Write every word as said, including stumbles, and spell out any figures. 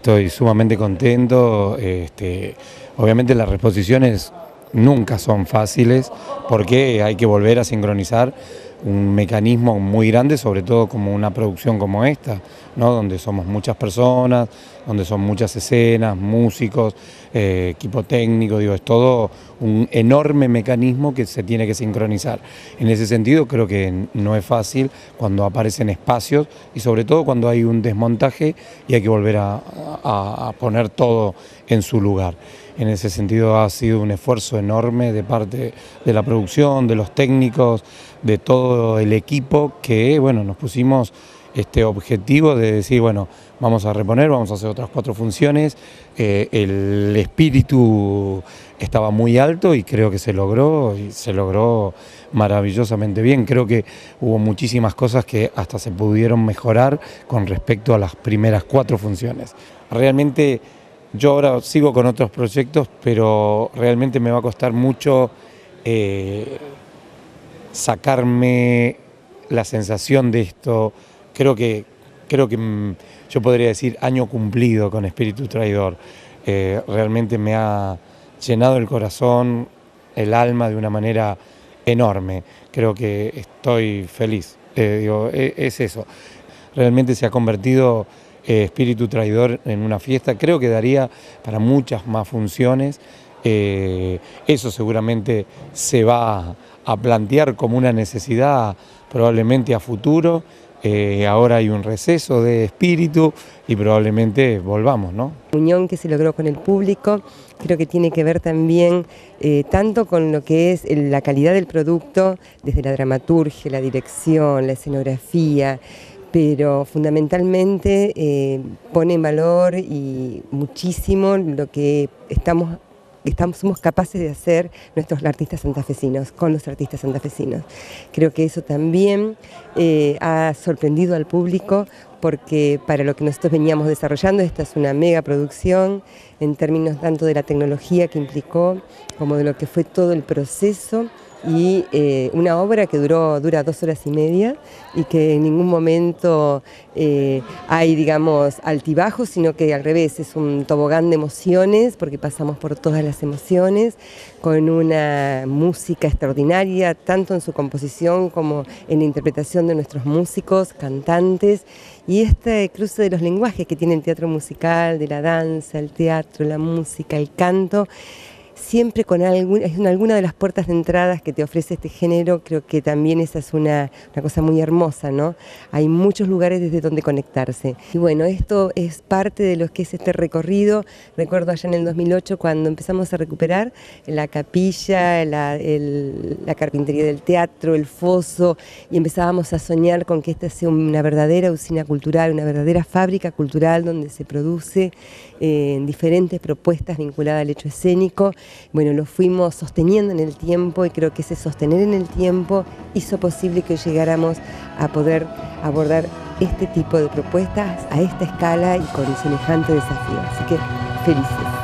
estoy sumamente contento. Este, obviamente las reposiciones nunca son fáciles porque hay que volver a sincronizar un mecanismo muy grande, sobre todo como una producción como esta, ¿no? Donde somos muchas personas, donde son muchas escenas, músicos, eh, equipo técnico, digo, es todo un enorme mecanismo que se tiene que sincronizar. En ese sentido creo que no es fácil cuando aparecen espacios y sobre todo cuando hay un desmontaje y hay que volver a, a, a poner todo en su lugar. En ese sentido ha sido un esfuerzo enorme de parte de la producción, de los técnicos, de todo el equipo que, bueno, nos pusimos este objetivo de decir, bueno, vamos a reponer, vamos a hacer otras cuatro funciones. Eh, el espíritu estaba muy alto y creo que se logró, y se logró maravillosamente bien. Creo que hubo muchísimas cosas que hasta se pudieron mejorar con respecto a las primeras cuatro funciones. Realmente yo ahora sigo con otros proyectos, pero realmente me va a costar mucho eh, sacarme la sensación de esto. Creo que, creo que yo podría decir año cumplido con Espíritu Traidor. Eh, realmente me ha llenado el corazón, el alma de una manera enorme. Creo que estoy feliz. Eh, digo, es, es eso. Realmente se ha convertido eh, Espíritu Traidor en una fiesta. Creo que daría para muchas más funciones. Eh, eso seguramente se va a plantear como una necesidad probablemente a futuro. Eh, ahora hay un receso de espíritu y probablemente volvamos, ¿no? La unión que se logró con el público creo que tiene que ver también eh, tanto con lo que es el, la calidad del producto, desde la dramaturgia, la dirección, la escenografía, pero fundamentalmente eh, pone en valor y muchísimo lo que estamos Estamos, somos capaces de hacer nuestros artistas santafesinos, con los artistas santafesinos. Creo que eso también eh, ha sorprendido al público porque para lo que nosotros veníamos desarrollando, esta es una mega producción en términos tanto de la tecnología que implicó como de lo que fue todo el proceso y eh, una obra que duró, dura dos horas y media y que en ningún momento eh, hay, digamos, altibajos, sino que al revés, es un tobogán de emociones porque pasamos por todas las emociones, con una música extraordinaria, tanto en su composición como en la interpretación de nuestros músicos, cantantes, y este cruce de los lenguajes que tiene el teatro musical, de la danza, el teatro, la música, el canto, siempre con algún, es una, alguna de las puertas de entradas que te ofrece este género. Creo que también esa es una, una cosa muy hermosa, ¿no? Hay muchos lugares desde donde conectarse. Y bueno, esto es parte de lo que es este recorrido. Recuerdo allá en el dos mil ocho cuando empezamos a recuperar la capilla, la, el, la carpintería del teatro, el foso, y empezábamos a soñar con que esta sea una verdadera usina cultural, una verdadera fábrica cultural donde se produce eh, diferentes propuestas vinculadas al hecho escénico. Bueno, lo fuimos sosteniendo en el tiempo y creo que ese sostener en el tiempo hizo posible que llegáramos a poder abordar este tipo de propuestas a esta escala y con semejante desafío. Así que felices.